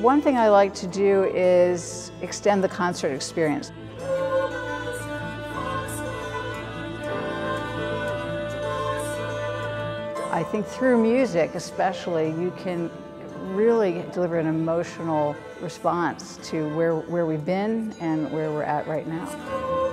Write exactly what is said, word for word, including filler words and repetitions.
One thing I like to do is extend the concert experience. I think through music especially, you can really deliver an emotional response to where, where we've been and where we're at right now.